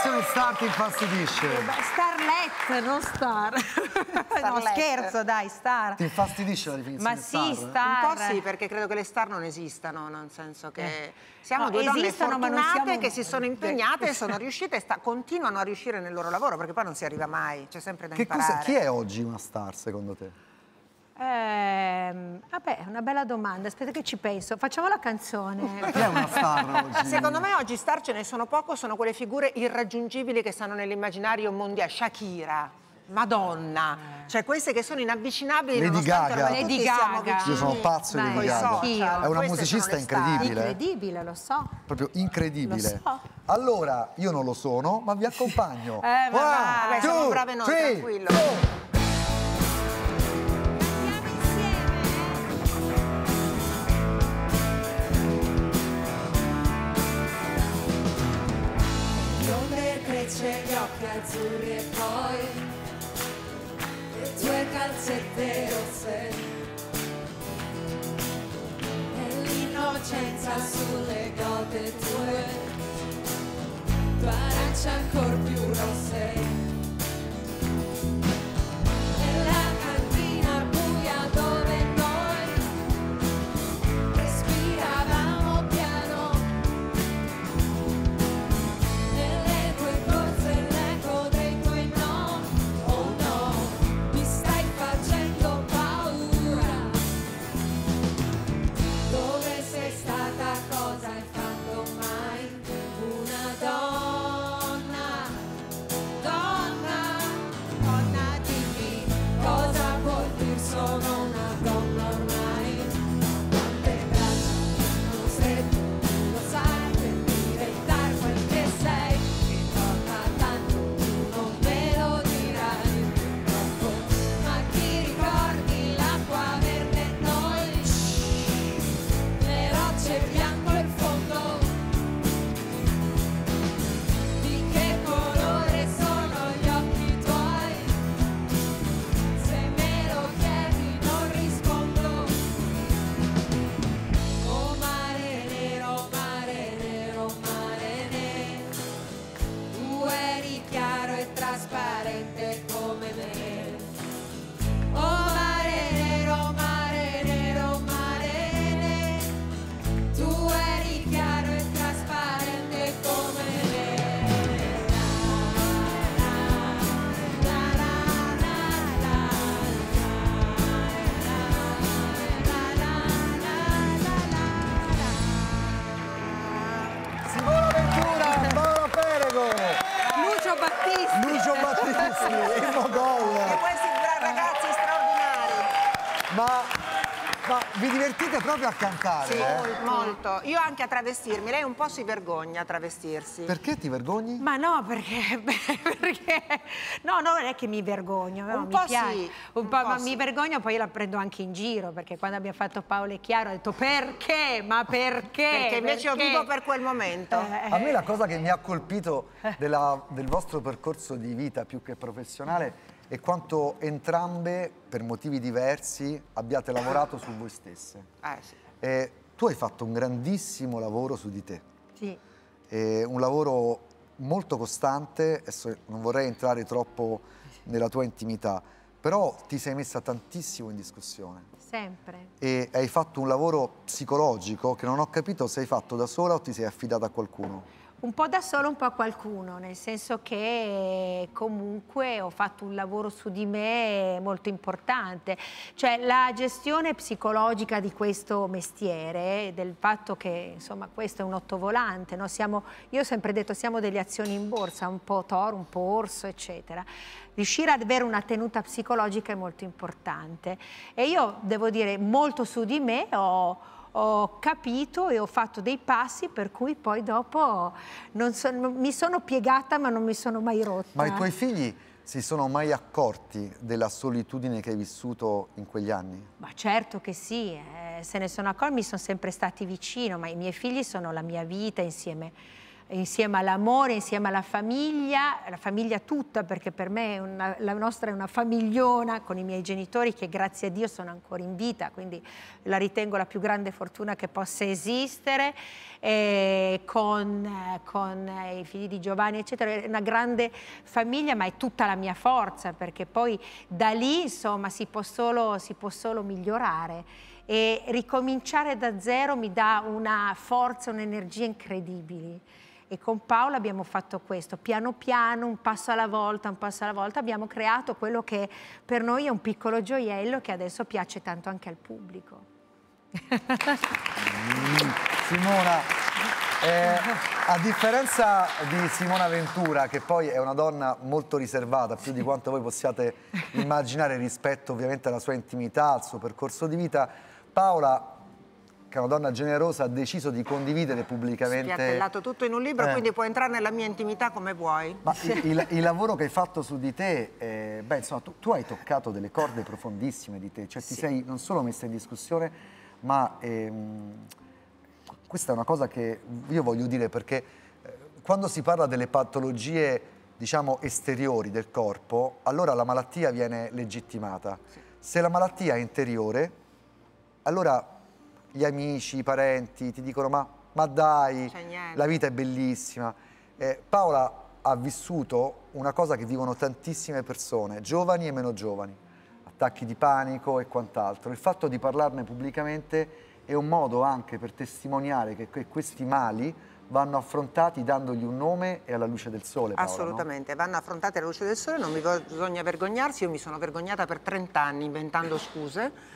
definizione star ti infastidisce? Starlet, non star. No, scherzo, dai, star. Ti infastidisce la definizione star? Ma sì, star. Un po' sì, perché credo che le star non esistano, nel senso che siamo due donne fortunate che si sono impegnate e sono riuscite e continuano a riuscire nel loro lavoro, perché poi non si arriva mai, c'è sempre da imparare. Chi è oggi una star, secondo te? Vabbè, è una bella domanda, aspetta che ci penso. Facciamo la canzone. Chi è una star oggi? Secondo me oggi star ce ne sono poco, sono quelle figure irraggiungibili che stanno nell'immaginario mondiale. Shakira, Madonna, cioè queste che sono inavvicinabili. Lady Gaga. Lady Gaga. Io sono pazzo di Lady Gaga. È una musicista incredibile. Incredibile, lo so. Proprio incredibile. Lo so. Allora, io non lo sono, ma vi accompagno. Vabbè, siamo brave noi, tranquillo. Gli occhi azzurri e poi le tue calzette rosse e l'innocenza sulle gote tue arance ancor più rosse e la cantina buia dove noi respiravamo piano. Lucio Battisti, il Mogol. E questi ragazzi straordinari. Ma vi divertite proprio a cantare? Sì, molto. Io anche a travestirmi. Lei un po' si vergogna a travestirsi. Perché ti vergogni? Ma no, perché no, non è che mi vergogno, no, un mi po' piace. sì, Ma sì. mi vergogno, poi la prendo anche in giro, perché quando abbiamo fatto Paolo e Chiaro ho detto perché? Ma perché? Perché invece io vivo per quel momento. A me la cosa che mi ha colpito del vostro percorso di vita più che professionale è quanto entrambe, per motivi diversi, abbiate lavorato su voi stesse. Sì. Tu hai fatto un grandissimo lavoro su di te. Sì. Un lavoro molto costante, adesso non vorrei entrare troppo nella tua intimità, però ti sei messa tantissimo in discussione. Sempre. E hai fatto un lavoro psicologico che non ho capito se hai fatto da sola o ti sei affidata a qualcuno. Un po' da solo, un po' a qualcuno, nel senso che comunque ho fatto un lavoro su di me molto importante. Cioè la gestione psicologica di questo mestiere, del fatto che insomma questo è un ottovolante, no? Io ho sempre detto siamo delle azioni in borsa, un po' toro, un po' orso, eccetera. Riuscire ad avere una tenuta psicologica è molto importante. E io devo dire molto su di me ho capito e ho fatto dei passi per cui poi dopo mi sono piegata ma non mi sono mai rotta. Ma i tuoi figli si sono mai accorti della solitudine che hai vissuto in quegli anni? Ma certo che sì, se ne sono accorti, mi sono sempre stati vicino, ma i miei figli sono la mia vita insieme insieme all'amore, insieme alla famiglia tutta, perché per me la nostra è una famigliona con i miei genitori che grazie a Dio sono ancora in vita, quindi la ritengo la più grande fortuna che possa esistere, con i figli di Giovanni eccetera, è una grande famiglia, ma è tutta la mia forza, perché poi da lì insomma si può solo migliorare. E ricominciare da zero mi dà una forza, un'energia incredibili. E con Paola abbiamo fatto questo, piano piano, un passo alla volta, abbiamo creato quello che per noi è un piccolo gioiello che adesso piace tanto anche al pubblico. Simona, a differenza di Simona Ventura, che poi è una donna molto riservata, più di quanto voi possiate immaginare rispetto ovviamente alla sua intimità, al suo percorso di vita, Paola, che è una donna generosa, ha deciso di condividere pubblicamente... Spiattellato tutto in un libro, quindi puoi entrare nella mia intimità come vuoi. Ma il lavoro che hai fatto su di te, beh, insomma, tu hai toccato delle corde profondissime di te, cioè ti sei non solo messa in discussione, ma questa è una cosa che io voglio dire, perché quando si parla delle patologie, diciamo, esteriori del corpo, allora la malattia viene legittimata. Se la malattia è interiore, allora gli amici, i parenti ti dicono ma dai, la vita è bellissima. Paola ha vissuto una cosa che vivono tantissime persone, giovani e meno giovani, attacchi di panico e quant'altro. Il fatto di parlarne pubblicamente è un modo anche per testimoniare che questi mali vanno affrontati dandogli un nome e alla luce del sole, Paola. Assolutamente, no? Vanno affrontati alla luce del sole, non bisogna vergognarsi. Io mi sono vergognata per 30 anni inventando scuse.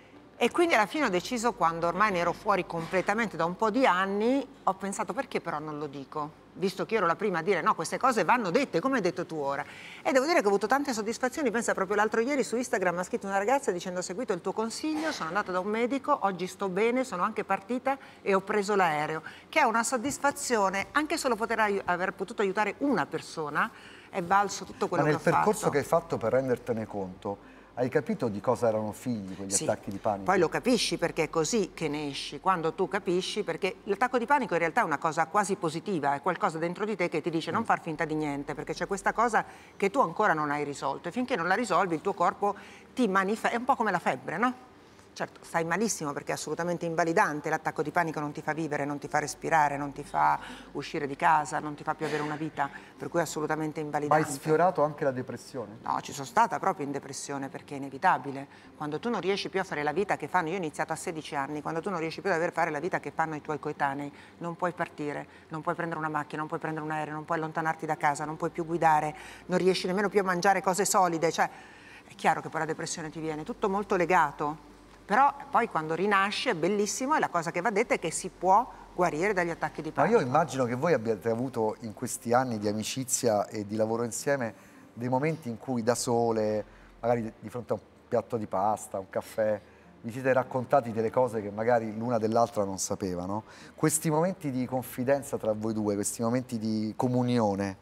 E quindi alla fine ho deciso, quando ormai ne ero fuori completamente da un po' di anni, ho pensato perché però non lo dico? Visto che io ero la prima a dire no, queste cose vanno dette, come hai detto tu ora. E devo dire che ho avuto tante soddisfazioni. Pensa, proprio l'altro ieri su Instagram ha scritto una ragazza dicendo: ho seguito il tuo consiglio, sono andata da un medico, oggi sto bene, sono anche partita e ho preso l'aereo. Che è una soddisfazione, anche solo poter aver potuto aiutare una persona, è valso tutto quello che ho fatto. Ma nel percorso che hai fatto per rendertene conto, hai capito di cosa erano figli quegli attacchi di panico? Poi lo capisci, perché è così che ne esci, quando tu capisci, perché l'attacco di panico in realtà è una cosa quasi positiva, è qualcosa dentro di te che ti dice non far finta di niente, perché c'è questa cosa che tu ancora non hai risolto e finché non la risolvi il tuo corpo ti manifesta, è un po' come la febbre, no? Certo, stai malissimo perché è assolutamente invalidante, l'attacco di panico non ti fa vivere, non ti fa respirare, non ti fa uscire di casa, non ti fa più avere una vita, per cui è assolutamente invalidante. Ma hai sfiorato anche la depressione? No, ci sono stata proprio in depressione perché è inevitabile. Quando tu non riesci più a fare la vita che fanno, io ho iniziato a 16 anni, quando tu non riesci più ad fare la vita che fanno i tuoi coetanei, non puoi partire, non puoi prendere una macchina, non puoi prendere un aereo, non puoi allontanarti da casa, non puoi più guidare, non riesci nemmeno più a mangiare cose solide, cioè è chiaro che poi la depressione ti viene, tutto molto legato. Però poi quando rinasce è bellissimo e la cosa che va detta è che si può guarire dagli attacchi di panico. Ma io immagino che voi abbiate avuto in questi anni di amicizia e di lavoro insieme dei momenti in cui da sole, magari di fronte a un piatto di pasta, un caffè, vi siete raccontati delle cose che magari l'una dell'altra non sapeva, no? Questi momenti di confidenza tra voi due, questi momenti di comunione,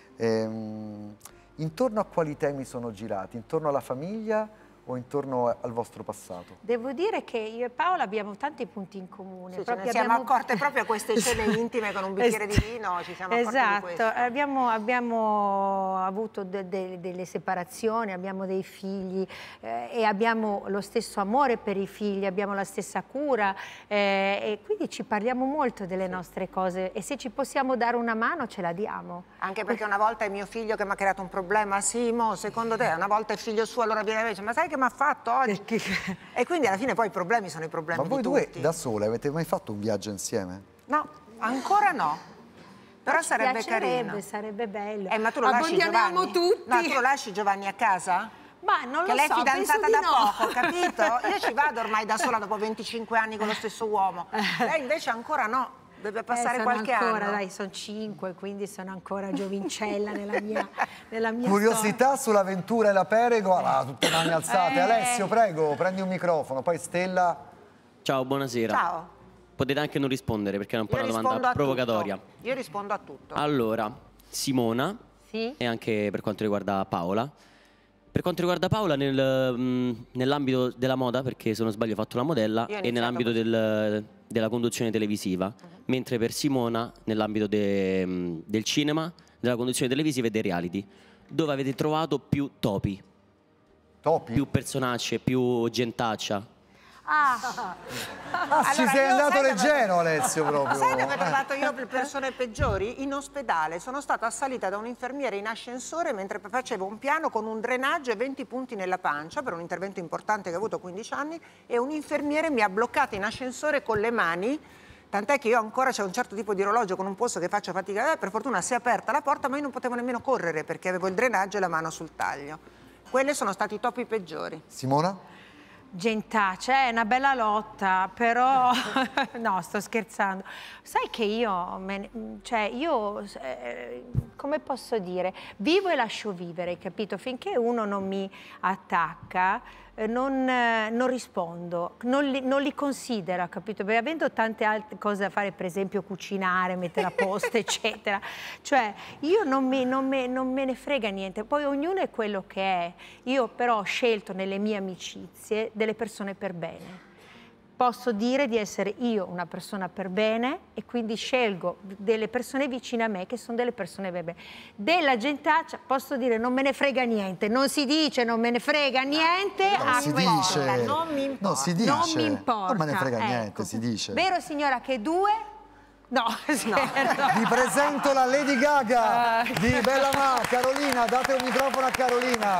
intorno a quali temi sono girati? Intorno alla famiglia o intorno al vostro passato? Devo dire che io e Paola abbiamo tanti punti in comune. Sì, ne siamo accorte proprio a queste cene intime con un bicchiere di vino, ci siamo accorte di questo. Abbiamo avuto delle separazioni, abbiamo dei figli e abbiamo lo stesso amore per i figli, abbiamo la stessa cura e quindi ci parliamo molto delle nostre cose e se ci possiamo dare una mano ce la diamo. Anche perché una volta è mio figlio che mi ha creato un problema, Simo, secondo te? Una volta è figlio suo, allora viene e dice ma sai che mi ha fatto oggi? E quindi alla fine poi i problemi sono i problemi di tutti. Ma voi due da sole avete mai fatto un viaggio insieme? No, ancora no. Però sarebbe carino. Sarebbe bello. Ma tu lo lasci Giovanni? Tutti. No, tu lo lasci Giovanni a casa? Ma non lo so, che lei è fidanzata da poco, no. Capito? Io ci vado ormai da sola dopo 25 anni con lo stesso uomo. Lei invece ancora no. Deve passare qualche anno. Dai, sono 5, quindi sono ancora giovincella nella mia Curiosità storia. sull'avventura e la Perego, tutte mani alzate. Alessio, prego, prendi un microfono, poi Stella. Ciao, buonasera. Ciao. Potete anche non rispondere perché è un po' una domanda provocatoria. Io rispondo a tutto. Allora, Simona sì? e anche per quanto riguarda Paola, Per quanto riguarda Paola, nell'ambito della moda, perché se non sbaglio ha fatto la modella, e nell'ambito della conduzione televisiva, mentre per Simona nell'ambito del cinema, della conduzione televisiva e dei reality, dove avete trovato più topi, più personacce, più gentaccia. Ci sei andato leggero, Alessio, proprio. Sai dove ho trovato io le persone peggiori? In ospedale. Sono stata assalita da un infermiere in ascensore mentre facevo un piano con un drenaggio e 20 punti nella pancia per un intervento importante che ho avuto 15 anni, e un infermiere mi ha bloccato in ascensore con le mani, tant'è che io ancora c'è un certo tipo di orologio con un polso che faccio fatica, per fortuna si è aperta la porta, ma io non potevo nemmeno correre perché avevo il drenaggio e la mano sul taglio. Quelli sono stati i topi peggiori. Simona? Gentaccia, è una bella lotta, però no, sto scherzando. Sai che io, come posso dire, vivo e lascio vivere, capito? Finché uno non mi attacca, non rispondo, non li considero, capito? Perché avendo tante altre cose da fare, per esempio cucinare, mettere a posto, eccetera, cioè io non me ne frega niente, poi ognuno è quello che è. Io però ho scelto nelle mie amicizie delle persone per bene. Posso dire di essere io una persona per bene e quindi scelgo delle persone vicine a me che sono delle persone per bene. Della gentaccia posso dire non me ne frega niente, non si dice non me ne frega niente, si dice. Non mi importa. No, si dice. Non mi importa. Non me ne frega Ecco. niente, si dice. Vero signora che due? No, scherzo. Vi presento la Lady Gaga di Bella Ma. Carolina, date un microfono a Carolina.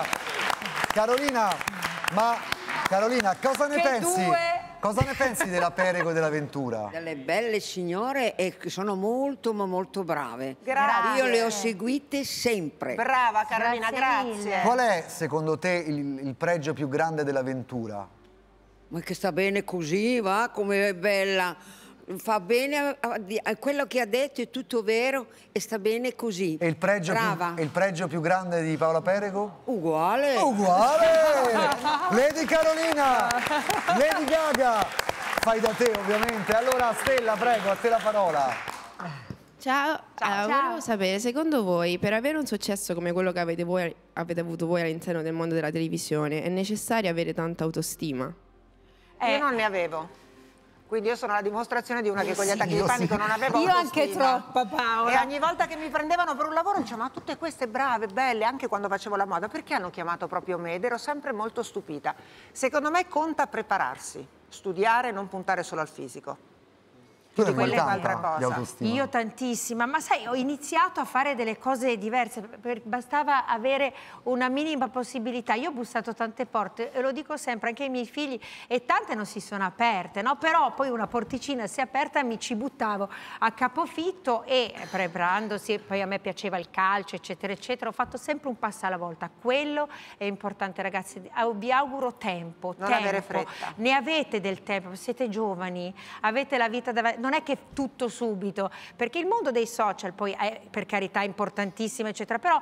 Carolina, cosa ne pensi? Cosa ne pensi della Perego e della Ventura? Delle belle signore e che sono molto ma molto brave. Grazie. Io le ho seguite sempre. Brava Carolina, grazie. Qual è secondo te il pregio più grande della Ventura? Ma che sta bene così, va? Come è bella. Fa bene a quello che ha detto, è tutto vero e sta bene così. E il pregio, brava. il pregio più grande di Paola Perego? Uguale. Uguale! Lady Carolina! Lady Gaga! Fai da te ovviamente. Allora Stella, prego, a te la parola. Ciao, Ciao. volevo sapere, secondo voi, per avere un successo come quello che avete avuto voi all'interno del mondo della televisione, è necessario avere tanta autostima? Io non ne avevo. Quindi io sono la dimostrazione di una che con gli attacchi di panico non avevo Io autostima. anche troppa, Paola. E ogni volta che mi prendevano per un lavoro dicevo ma tutte queste brave, belle, anche quando facevo la moda, perché hanno chiamato proprio me? Ed ero sempre molto stupita. Secondo me conta prepararsi, studiare e non puntare solo al fisico. Tu ne vuoi quella è un'altra tanta di cosa. autostima? Io tantissima, ma sai, ho iniziato a fare delle cose diverse, bastava avere una minima possibilità. Io ho bussato tante porte e lo dico sempre anche ai miei figli e tante non si sono aperte, no? Però poi una porticina si è aperta, mi ci buttavo a capofitto e preparandosi, poi a me piaceva il calcio, eccetera, eccetera, ho fatto sempre un passo alla volta. Quello è importante, ragazzi, vi auguro tempo, Non avere fretta. Ne avete del tempo, siete giovani, avete la vita davanti. Non è che tutto subito, perché il mondo dei social poi è per carità importantissimo, eccetera, però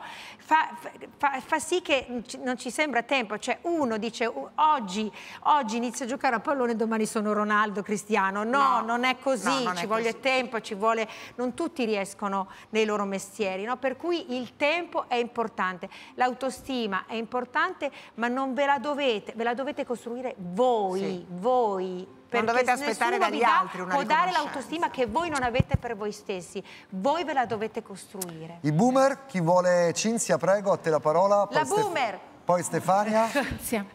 fa sì che non ci sembra tempo, cioè uno dice oggi inizio a giocare a pallone, domani sono Ronaldo, Cristiano, no, non è così, no, non ci è vuole così. tempo, non tutti riescono nei loro mestieri, no? Per cui il tempo è importante, l'autostima è importante, ma non ve la dovete costruire voi, Sì. voi. Non dovete aspettare nessuno dagli vi dà- altri una può dare riconoscenza. l'autostima che voi non avete per voi stessi, voi ve la dovete costruire. I boomer, chi vuole Cinzia, prego, a te la parola. La boomer. Poi Stefania. Grazie.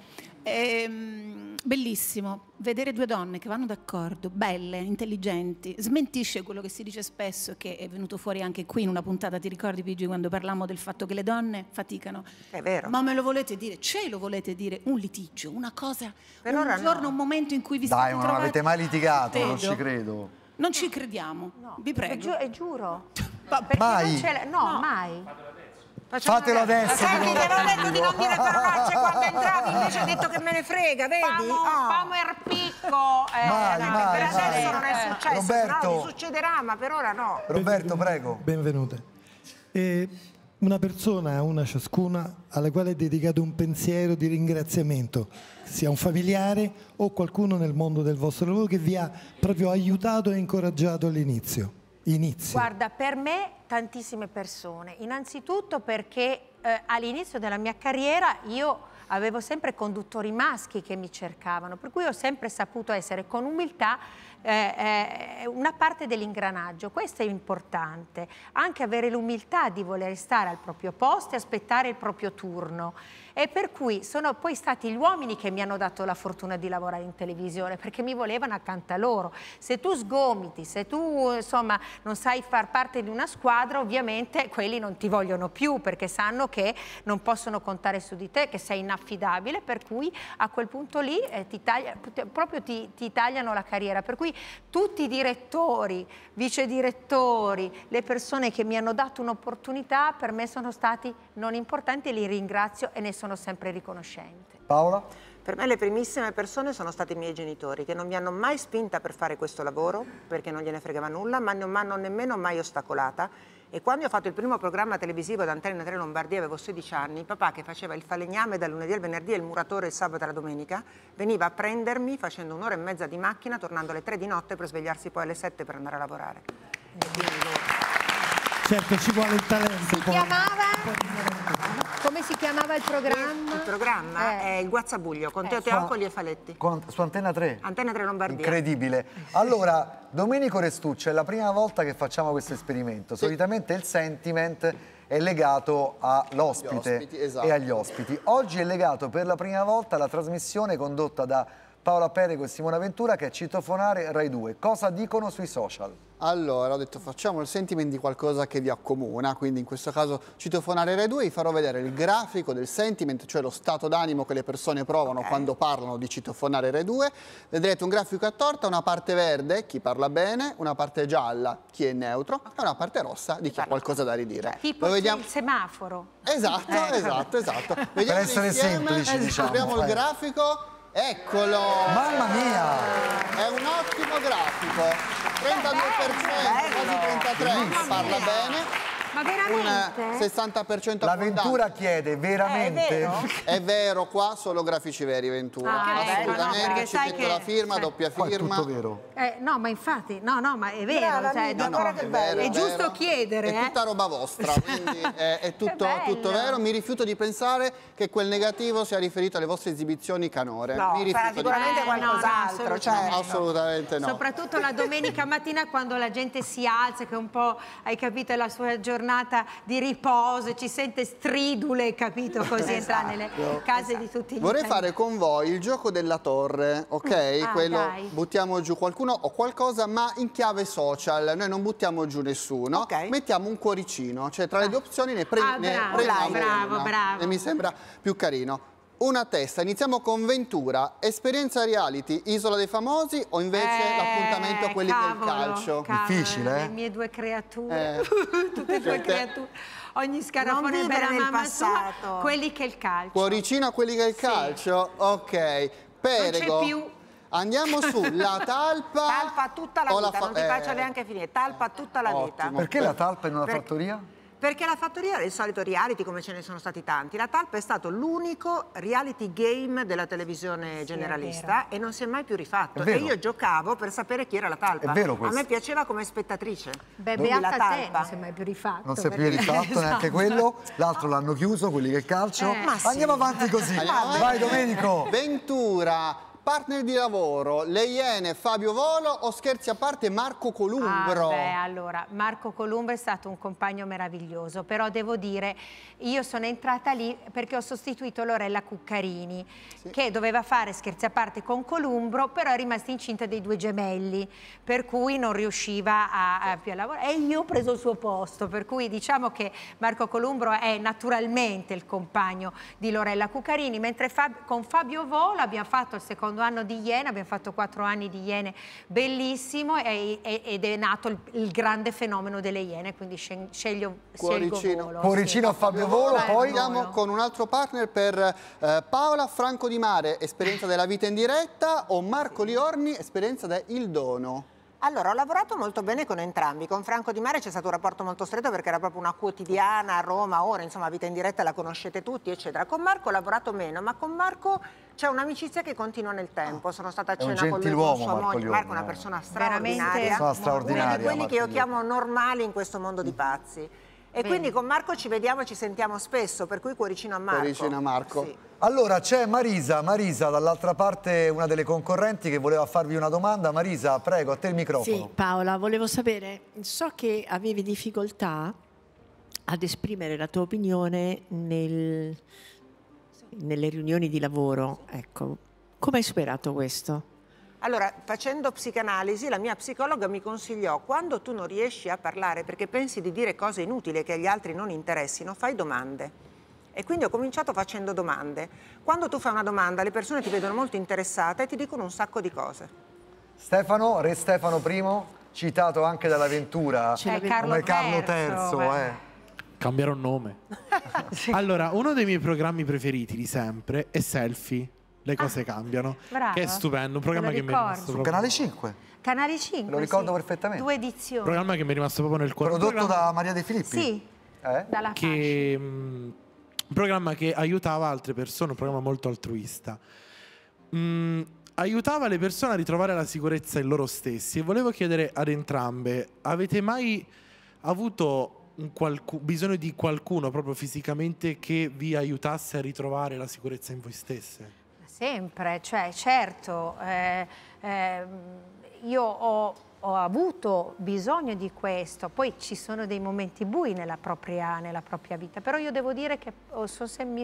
Bellissimo vedere due donne che vanno d'accordo, belle, intelligenti, smentisce quello che si dice spesso, che è venuto fuori anche qui in una puntata, ti ricordi Pigi, quando parlammo del fatto che le donne faticano? È vero. Ma me lo volete dire? Ce lo volete dire? Un litigio, una cosa, Per un ora giorno, no. un momento in cui vi Dai, state ma non trovati? avete mai litigato, non Vedo. ci credo. Non ci crediamo, vi prego. E giuro. Ma- Perché Mai. non ce l'è- no, mai. Fatelo adesso. Senti, ti avevo detto di non dire parolacce quando entravi, invece hai detto che me ne frega, vedi? Famo il picco. Mai, Per mai, adesso mai. non è successo, Roberto. no, succederà, ma per ora no. Roberto, prego. Benvenute. Una persona, una ciascuna, alla quale è dedicato un pensiero di ringraziamento, sia un familiare o qualcuno nel mondo del vostro lavoro che vi ha proprio aiutato e incoraggiato all'inizio. inizi? Guarda, per me tantissime persone. Innanzitutto perché all'inizio della mia carriera io avevo sempre conduttori maschi che mi cercavano, per cui ho sempre saputo essere con umiltà una parte dell'ingranaggio. Questo è importante, anche avere l'umiltà di voler stare al proprio posto e aspettare il proprio turno. E per cui sono poi stati gli uomini che mi hanno dato la fortuna di lavorare in televisione, perché mi volevano accanto a loro. Se tu sgomiti, se tu insomma non sai far parte di una squadra, ovviamente quelli non ti vogliono più, perché sanno che non possono contare su di te, che sei inaffidabile, per cui a quel punto lì ti tagliano la carriera. Per cui tutti i direttori, vice direttori, le persone che mi hanno dato un'opportunità per me sono stati non importanti e li ringrazio e ne sono sempre riconoscente. Paola? Per me le primissime persone sono stati i miei genitori, che non mi hanno mai spinta per fare questo lavoro, perché non gliene fregava nulla, ma non mi hanno nemmeno mai ostacolata. E quando ho fatto il primo programma televisivo ad Antenne 3 Lombardia, avevo 16 anni, papà, che faceva il falegname dal lunedì al venerdì e il muratore il sabato e la domenica, veniva a prendermi facendo un'ora e mezza di macchina, tornando alle 3 di notte per svegliarsi poi alle 7 per andare a lavorare. Certo, ci vuole il talento. Come si chiamava il programma? Il programma è il Guazzabuglio, con Teo Teocoli e Faletti. Su Antenne 3? Antenne 3 Lombardia. Incredibile. Allora, Domenico Restuccio, è la prima volta che facciamo questo esperimento. Solitamente il sentiment è legato all'ospite e agli ospiti. Oggi è legato per la prima volta alla trasmissione condotta da Paola Perego e Simona Ventura, che è Citofonare Rai 2. Cosa dicono sui social? Allora, ho detto facciamo il sentiment di qualcosa che vi accomuna, quindi in questo caso Citofonare Rai 2, vi farò vedere il grafico del sentiment, cioè lo stato d'animo che le persone provano quando parlano di Citofonare Rai 2. Vedrete un grafico a torta, una parte verde, chi parla bene, una parte gialla, chi è neutro, e una parte rossa di chi ha qualcosa da ridire. Tipo il semaforo. Esatto. Vediamo per essere semplici, diciamo. Apriamo il grafico. Eccolo! Mamma mia! È un ottimo grafico, 32%, quasi 33%, parla bene. Ma veramente? Un 60% La Ventura chiede, veramente? È vero, qua solo grafici veri, Ventura. Assolutamente, perché ci sai metto che la firma, doppia Qua è firma. tutto vero. No, ma infatti, no, ma è vero. Brava, cioè, amica, dopo- guarda che bello. è giusto chiedere. È tutta roba vostra, quindi è tutto bello. vero. Mi rifiuto di pensare che quel negativo sia riferito alle vostre esibizioni canore. No, Mi sarà rifiuto di sicuramente qualcos'altro. no, Certo. Assolutamente no. Soprattutto la domenica mattina quando la gente si alza, che un po', hai capito, è la sua giornata di riposo, ci sente stridule, capito, così entra nelle case di tutti gli Vorrei italiani. fare con voi il gioco della torre, ok? Quello dai. buttiamo giù qualcuno o qualcosa, ma in chiave social. Noi non buttiamo giù nessuno, mettiamo un cuoricino, cioè tra le due opzioni ne prendiamo una. E mi sembra più carino. Una testa, iniziamo con Ventura, esperienza reality, Isola dei Famosi o invece l'appuntamento a quelli del calcio? Difficile, Le mie due creature, tutte e due creature, ogni scarafone Non è vivere bella nel mamma passato. sua, quelli che il calcio. Cuoricino a quelli del calcio? Ok. Perego. Non c'è più. Andiamo su, la talpa. Talpa tutta la vita, non ti faccio neanche finire. Talpa tutta la vita. Ottimo. Perché la talpa in una fattoria? Perché la fattoria è il solito reality, come ce ne sono stati tanti. La talpa è stato l'unico reality game della televisione generalista e non si è mai più rifatto. E io giocavo per sapere chi era la talpa. È vero questo. A me piaceva come spettatrice. Beata a te, non si è mai più rifatto. Non si è più rifatto neanche quello. L'altro l'hanno chiuso, quelli che calcio. Andiamo avanti così. Vai Domenico. Ventura. Partner di lavoro, Le Iene, Fabio Volo o scherzi a parte Marco Columbro? Allora, Marco Columbro è stato un compagno meraviglioso, però devo dire, io sono entrata lì perché ho sostituito Lorella Cuccarini, che doveva fare scherzi a parte con Columbro, però è rimasta incinta dei due gemelli, per cui non riusciva più a lavorare. E io ho preso il suo posto, per cui diciamo che Marco Columbro è naturalmente il compagno di Lorella Cuccarini, mentre con Fabio Volo abbiamo fatto il secondo anno di Iene, abbiamo fatto 4 anni di Iene, bellissimo, ed è nato il grande fenomeno delle Iene, quindi scelgo Volo. Cuoricino a Fabio Volo, poi andiamo con un altro partner per Paola, Franco Di Mare, esperienza della vita in diretta, o Marco Liorni, esperienza da Il Dono? Allora, ho lavorato molto bene con entrambi. Con Franco Di Mare c'è stato un rapporto molto stretto perché era proprio una quotidiana a Roma, ora, insomma, Vita in diretta la conoscete tutti, eccetera. Con Marco ho lavorato meno, ma con Marco c'è un'amicizia che continua nel tempo. Sono stata a cena con lui, con sua moglie. Marco è una persona straordinaria, uno di quelli che io chiamo normali in questo mondo di pazzi. E quindi con Marco ci vediamo e ci sentiamo spesso, per cui cuoricino a Marco. Cuoricino a Marco. Sì. Allora c'è Marisa, dall'altra parte una delle concorrenti che voleva farvi una domanda. Marisa, prego, a te il microfono. Sì, Paola, volevo sapere, so che avevi difficoltà ad esprimere la tua opinione nelle riunioni di lavoro, ecco, come hai superato questo? Allora, facendo psicanalisi, la mia psicologa mi consigliò: quando tu non riesci a parlare perché pensi di dire cose inutili che agli altri non interessino, fai domande. E quindi ho cominciato facendo domande. Quando tu fai una domanda, le persone ti vedono molto interessate e ti dicono un sacco di cose. Stefano, re Stefano I, citato anche dall'avventura come Carlo III. Cambiarò nome. Sì. Allora, uno dei miei programmi preferiti di sempre è Selfie. Le cose cambiano. Bravo. Che è stupendo, un programma che mi è rimasto su Canale 5. Canale 5, lo ricordo perfettamente. 2 edizioni. Un programma che mi è rimasto proprio nel cuore. Prodotto da Maria De Filippi. Sì, dalla un programma che aiutava altre persone, un programma molto altruista. Aiutava le persone a ritrovare la sicurezza in loro stessi. E volevo chiedere ad entrambe: avete mai avuto bisogno di qualcuno proprio fisicamente che vi aiutasse a ritrovare la sicurezza in voi stesse? Sempre, cioè certo, io ho avuto bisogno di questo, poi ci sono dei momenti bui nella propria vita, però io devo dire che ho sempre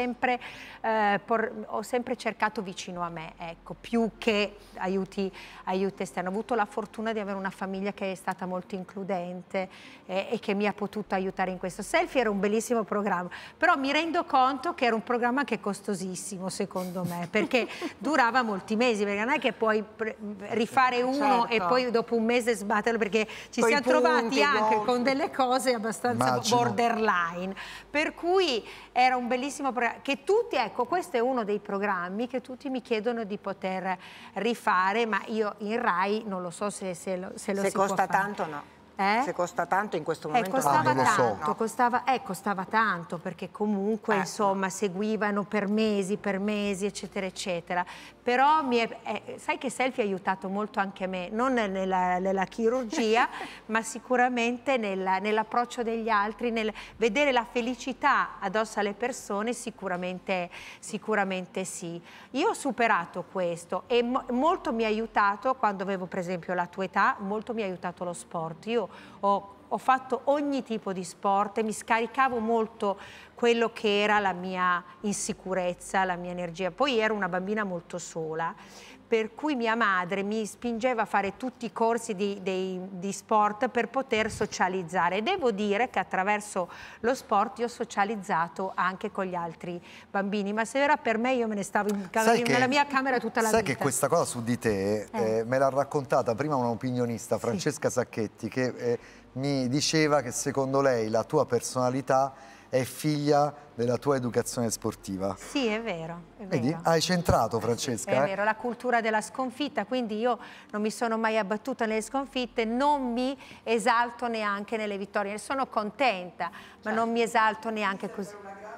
cercato vicino a me, ecco, più che aiuti esterni. Ho avuto la fortuna di avere una famiglia che è stata molto includente e che mi ha potuto aiutare in questo. Selfie era un bellissimo programma, però mi rendo conto che era un programma che è costosissimo, secondo me, perché durava molti mesi, perché non è che puoi rifare uno e poi dopo un mese sbatterlo, perché ci siamo trovati anche con delle cose abbastanza borderline, per cui era un bellissimo programma che tutti, ecco, questo è uno dei programmi che tutti mi chiedono di poter rifare, ma io in Rai non lo so se lo si può fare. Se costa tanto no. Se costa tanto in questo momento costava tanto, costava tanto, perché comunque insomma seguivano per mesi eccetera eccetera, però sai che Selfie ha aiutato molto anche me, non nella chirurgia ma sicuramente nell'approccio degli altri, nel vedere la felicità addosso alle persone, sicuramente sì. Io ho superato questo e molto mi ha aiutato, quando avevo per esempio la tua età, molto mi ha aiutato lo sport. Io ho fatto ogni tipo di sport e mi scaricavo molto quello che era la mia insicurezza, la mia energia. Poi ero una bambina molto sola, per cui mia madre mi spingeva a fare tutti i corsi di sport per poter socializzare. E devo dire che attraverso lo sport io ho socializzato anche con gli altri bambini, ma se era per me io me ne stavo nella mia camera tutta la vita. Sai che questa cosa su di te me l'ha raccontata prima un'opinionista, Francesca Sacchetti, che mi diceva che secondo lei la tua personalità è figlia della tua educazione sportiva. Sì, è vero. Vedi? Hai centrato, Francesca. È vero, la cultura della sconfitta, quindi io non mi sono mai abbattuta nelle sconfitte, non mi esalto neanche nelle vittorie. Sono contenta, ma non mi esalto neanche così.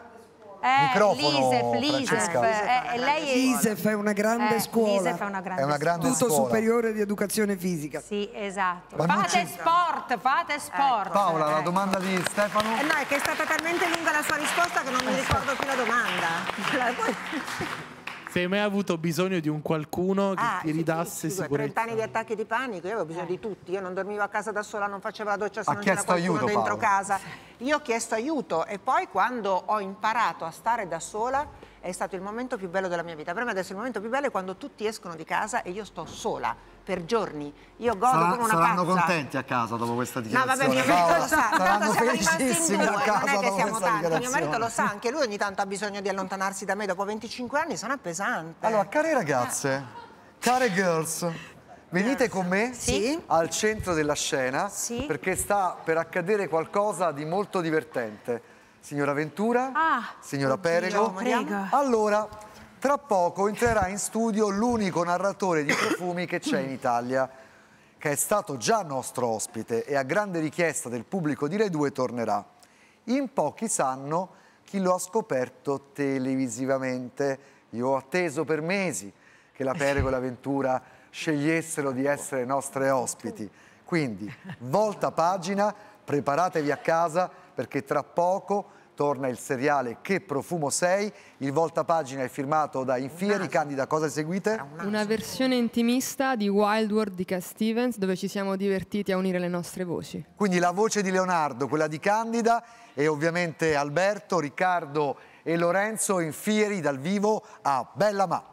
L'ISEF è una grande scuola. L'ISEF è una grande Istituto Superiore di Educazione Fisica. Sì, esatto. Fate sport. Paola, la domanda di Stefano? No, è che è stata talmente lunga la sua risposta che non mi ricordo più la domanda. Se hai mai avuto bisogno di un qualcuno che ti ridasse sicurezza? 30 anni di attacchi di panico, io avevo bisogno di tutti. Io non dormivo a casa da sola, non facevo la doccia se non c'era qualcuno dentro casa. Io ho chiesto aiuto e poi quando ho imparato a stare da sola è stato il momento più bello della mia vita. Per me adesso il momento più bello è quando tutti escono di casa e io sto sola per giorni. Io godo come una pazza. Saranno contenti a casa dopo questa dichiarazione. No, vabbè, mio marito lo sa. Saranno siamo rimasti in due, a casa non è che dopo siamo questa tanti. Mio marito lo sa, anche lui ogni tanto ha bisogno di allontanarsi da me dopo 25 anni, sono pesante. Allora, care ragazze, care girls, venite con me al centro della scena perché sta per accadere qualcosa di molto divertente. Signora Ventura, signora Perego. Prego. Allora, tra poco entrerà in studio l'unico narratore di profumi che c'è in Italia, che è stato già nostro ospite e a grande richiesta del pubblico di Rai 2 tornerà. In pochi sanno chi lo ha scoperto televisivamente. Io ho atteso per mesi che la Perego e la Ventura scegliessero di essere nostre ospiti. Quindi, volta pagina, preparatevi a casa perché tra poco torna il seriale Che profumo sei. Il voltapagina è firmato da Infieri. Candida, cosa seguite? Una versione intimista di Wild World di Cat Stevens, dove ci siamo divertiti a unire le nostre voci. Quindi la voce di Leonardo, quella di Candida e ovviamente Alberto, Riccardo e Lorenzo Infieri dal vivo a Bella Ma.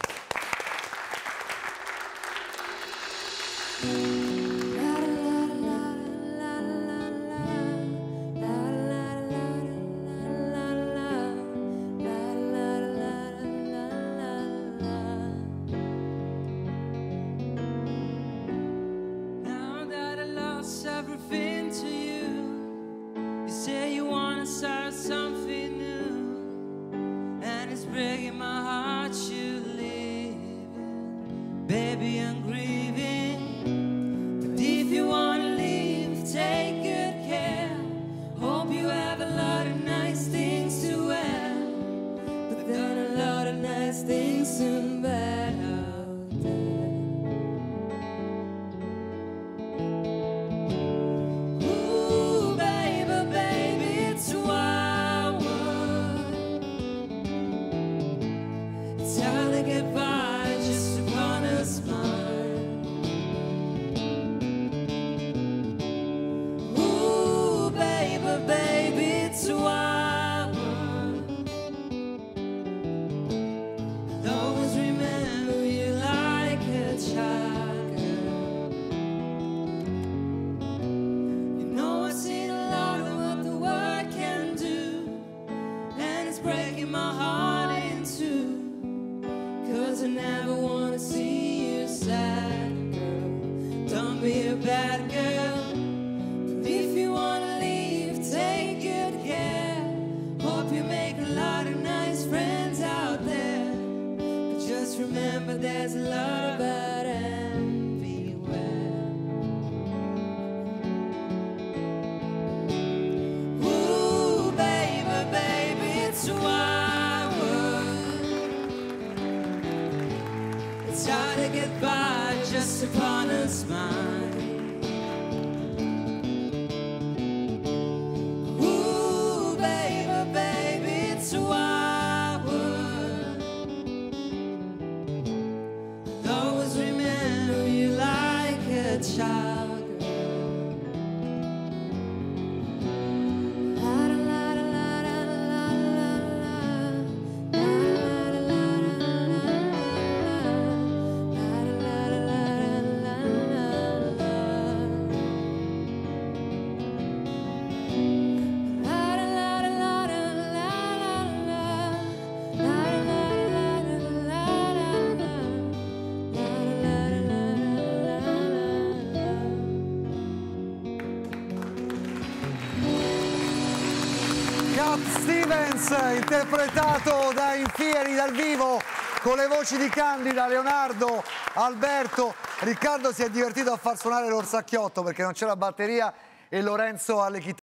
Baby, I'm grieving, but if you wanna leave, take good care. Hope you have a lot of nice things to wear, but there are a lot of nice things to wear out there. Ooh, baby, baby, it's a wild world. It's hard to get by just upon a smile. Ooh, baby, baby, it's a wild world. I'll always remember you like a child, girl. You know I've seen a lot of what the world can do, and it's breaking my heart in two. 'Cause I never wanna see you sad, girl. Don't be a bad girl. But if you wanna leave, take good care. Hope you make a lot of nice friends out there. But just remember there's love out everywhere. Ooh, baby, baby, it's a wild world. It's hard to get by just upon a smile. Ooh, baby, baby, it's a wild world. I'll always remember you like a child. Cat Stevens, interpretato da Infieri dal vivo con le voci di Candida, Leonardo, Alberto. Riccardo si è divertito a far suonare l'orsacchiotto perché non c'era batteria e Lorenzo alle chitarre.